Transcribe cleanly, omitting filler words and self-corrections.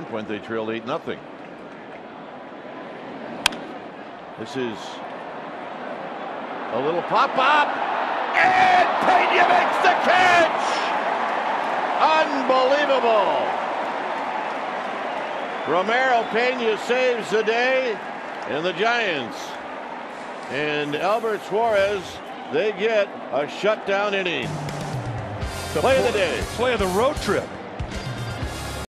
one point they trailed 8-0. This is a little pop-up, and Pena makes the catch! Unbelievable! Ramiro Pena saves the day, and the Giants and Albert Suarez, they get a shutdown inning. Play of the day. Play of the road trip.